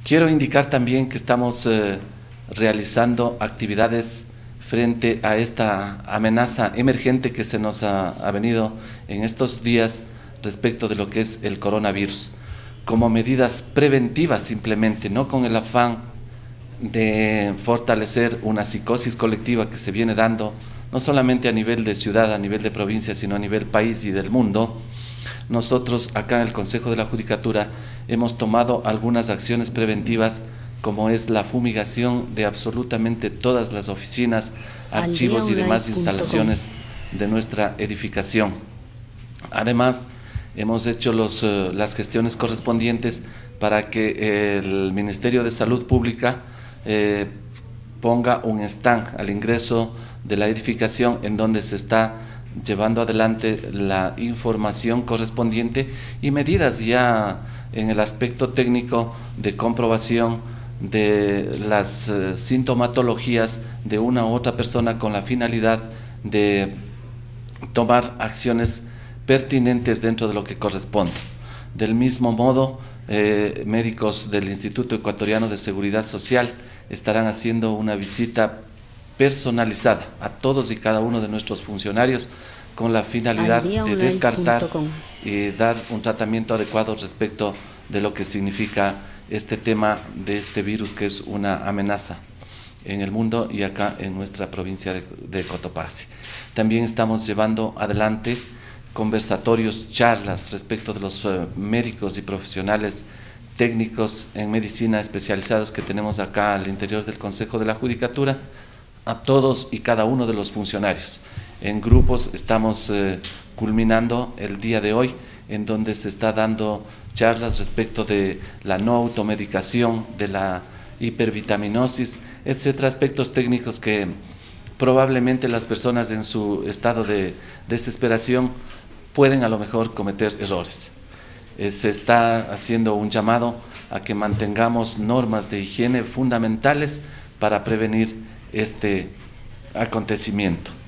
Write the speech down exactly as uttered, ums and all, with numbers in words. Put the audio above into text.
Quiero indicar también que estamos eh, realizando actividades frente a esta amenaza emergente que se nos ha, ha venido en estos días respecto de lo que es el coronavirus, como medidas preventivas simplemente, no con el afán de fortalecer una psicosis colectiva que se viene dando, no solamente a nivel de ciudad, a nivel de provincia, sino a nivel país y del mundo. Nosotros acá en el Consejo de la Judicatura hemos tomado algunas acciones preventivas, como es la fumigación de absolutamente todas las oficinas, archivos y demás instalaciones de nuestra edificación. Además, hemos hecho los, uh, las gestiones correspondientes para que el Ministerio de Salud Pública eh, ponga un stand al ingreso de la edificación en donde se está llevando adelante la información correspondiente y medidas ya en el aspecto técnico de comprobación de las uh, sintomatologías de una u otra persona con la finalidad de tomar acciones pertinentes dentro de lo que corresponde. Del mismo modo, eh, médicos del Instituto Ecuatoriano de Seguridad Social estarán haciendo una visita personalizada a todos y cada uno de nuestros funcionarios con la finalidad de descartar y dar un tratamiento adecuado respecto de lo que significa este tema de este virus, que es una amenaza en el mundo y acá en nuestra provincia de, de Cotopaxi. También estamos llevando adelante conversatorios, charlas respecto de los uh, médicos y profesionales técnicos en medicina especializados que tenemos acá al interior del Consejo de la Judicatura, a todos y cada uno de los funcionarios. En grupos estamos eh, culminando el día de hoy, en donde se está dando charlas respecto de la no automedicación, de la hipervitaminosis, etcétera, aspectos técnicos que probablemente las personas en su estado de desesperación pueden a lo mejor cometer errores. Eh, se está haciendo un llamado a que mantengamos normas de higiene fundamentales para prevenir este acontecimiento.